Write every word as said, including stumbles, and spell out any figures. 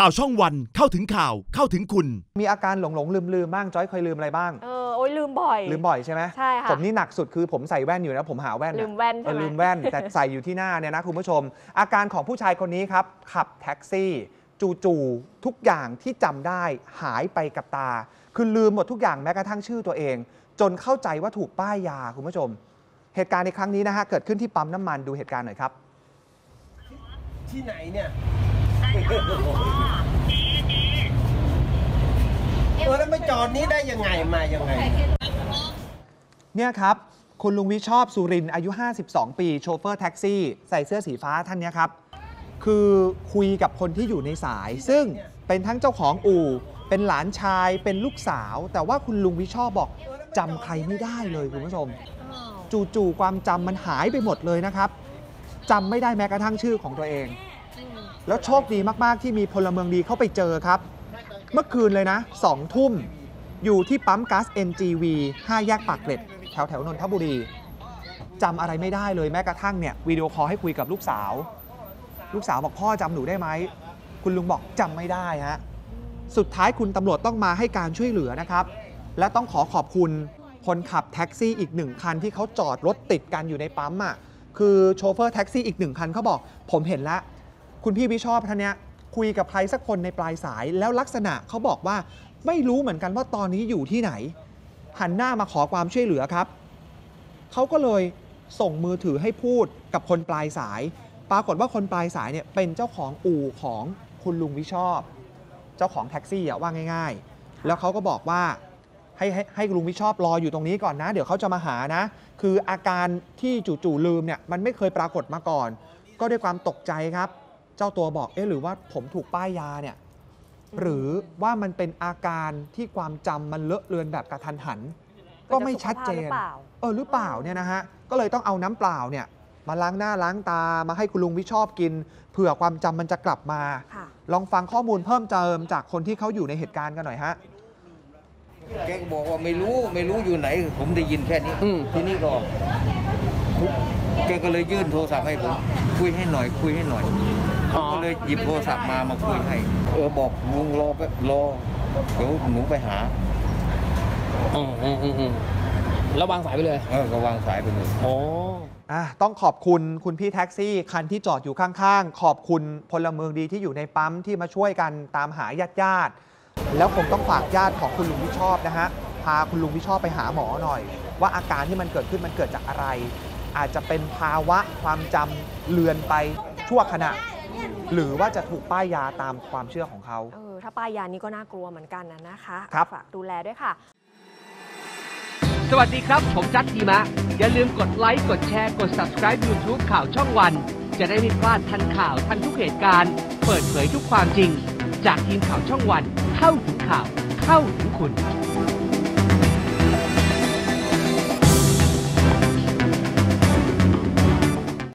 ข่าวช่องวันเข้าถึงข่าวเข้าถึงคุณมีอาการหลงหลงลืมลืมบ้างจอยเคยลืมอะไรบ้างเออโอ้ยลืมบ่อยลืมบ่อยใช่ไหมใช่ค่ะผมนี่หนักสุดคือผมใส่แว่นอยู่นะผมหาแว่นลืมแว่นใช่ไหมลืมแว่นแต่ใส่อยู่ที่หน้าเนี่ยนะคุณผู้ชมอาการของผู้ชายคนนี้ครับขับแท็กซี่จู่ๆทุกอย่างที่จำได้หายไปกับตาคือลืมหมดทุกอย่างแม้กระทั่งชื่อตัวเองจนเข้าใจว่าถูกป้ายยาคุณผู้ชมเหตุการณ์ในครั้งนี้นะฮะเกิดขึ้นที่ปั๊มน้ำมันดูเหตุการณ์หน่อยครับที่ไหนเนี่ยเออแล้วไม่จอดนี้ได้ยังไงมายังไงเนี่ยครับคุณลุงวิชอบสุรินทร์อายุห้าสิบสองปีโชเฟอร์แท็กซี่ใส่เสื้อสีฟ้าท่านนี้ครับคือคุยกับคนที่อยู่ในสายซึ่งเป็นทั้งเจ้าของอู่เป็นหลานชายเป็นลูกสาวแต่ว่าคุณลุงวิชอบบอกจำใครไม่ได้เลยคุณผู้ชมจู่ๆความจำมันหายไปหมดเลยนะครับจำไม่ได้แม้กระทั่งชื่อของตัวเองแล้วโชคดีมากๆที่มีพลเมืองดีเข้าไปเจอครับเมื่อคืนเลยนะสองทุ่มอยู่ที่ปั๊มก๊าซ เอ็น จี วี ห้าแยกปากเกร็ดแถวแถวนนทบุรีจำอะไรไม่ได้เลยแม้กระทั่งเนี่ยวิดีโอคอลให้คุยกับลูกสาวลูกสาวบอกพ่อจำหนูได้ไหมคุณลุงบอกจำไม่ได้ฮะสุดท้ายคุณตำรวจต้องมาให้การช่วยเหลือนะครับและต้องขอขอบคุณคนขับแท็กซี่อีกหนึ่งคันที่เขาจอดรถติดกันอยู่ในปั๊มอ่ะคือโชเฟอร์แท็กซี่อีกหนึ่งคันเขาบอกผมเห็นแล้วคุณพี่วิชอบท่านเนี้ยคุยกับใครสักคนในปลายสายแล้วลักษณะเขาบอกว่าไม่รู้เหมือนกันว่าตอนนี้อยู่ที่ไหนหันหน้ามาขอความช่วยเหลือครับเขาก็เลยส่งมือถือให้พูดกับคนปลายสายปรากฏว่าคนปลายสายเนี่ยเป็นเจ้าของอู่ของคุณลุงวิชอบเจ้าของแท็กซี่ว่าง่ายๆแล้วเขาก็บอกว่าให้ให้ให้ลุงวิชอบรออยู่ตรงนี้ก่อนนะเดี๋ยวเขาจะมาหานะคืออาการที่จู่ๆลืมเนี่ยมันไม่เคยปรากฏมาก่อนก็ด้วยความตกใจครับเจ้าตัวบอกเอ๊ะหรือว่าผมถูกป้ายยาเนี่ยหรือว่ามันเป็นอาการที่ความจำมันเลอะเลือนแบบกระทันหันก็ไม่ชัดเจนเออหรือเปล่าเนี่ยนะฮะก็เลยต้องเอาน้ำเปล่าเนี่ยมาล้างหน้าล้างตามาให้คุณลุงวิชอบกินเผื่อความจำมันจะกลับมาลองฟังข้อมูลเพิ่มเติมจากคนที่เขาอยู่ในเหตุการณ์กันหน่อยฮะแกก็บอกว่าไม่รู้ไม่รู้อยู่ไหนผมได้ยินแค่นี้ทีนี้ก็แกก็เลยยื่นโทรศัพท์ให้ผมคุยให้หน่อยคุยให้หน่อยผมก็เลยหยิบโทรศัพท์มามาคุยให้เออบอกลุงรอแป๊บรอเดี๋ยวหนูไปหาอืมอืมอืมแล้ววางสายไปเลยเออก็วางสายไปเลยโอ้อ่ะต้องขอบคุณคุณพี่แท็กซี่คันที่จอดอยู่ข้างๆขอบคุณพลเมืองดีที่อยู่ในปั๊มที่มาช่วยกันตามหาญาติญาติแล้วผมต้องฝากญาติของคุณลุงวิชอบนะฮะพาคุณลุงวิชอบไปหาหมอหน่อยว่าอาการที่มันเกิดขึ้นมันเกิดจากอะไรอาจจะเป็นภาวะความจำเลือนไปชั่วขณะหรือว่าจะถูกป้ายยาตามความเชื่อของเขาเออถ้าป้ายยานี้ก็น่ากลัวเหมือนกันนะนะคะครับฝากดูแลด้วยค่ะสวัสดีครับผมจัดทีมะอย่าลืมกดไลค์กดแชร์กด ซับสไครบ์ ยูทูบ ข่าวช่องวันจะได้ไม่พลาดทันข่าวทันทุกเหตุการณ์เปิดเผยทุกความจริงจากทีมข่าวช่องวันเข้าถึงข่าวเข้าถึงคุณ